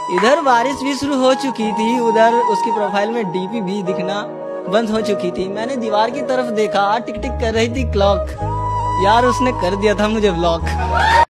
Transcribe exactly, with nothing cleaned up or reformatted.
इधर बारिश भी शुरू हो चुकी थी, उधर उसकी प्रोफाइल में डीपी भी दिखना बंद हो चुकी थी। मैंने दीवार की तरफ देखा, टिक टिक कर रही थी क्लॉक। यार उसने कर दिया था मुझे ब्लॉक।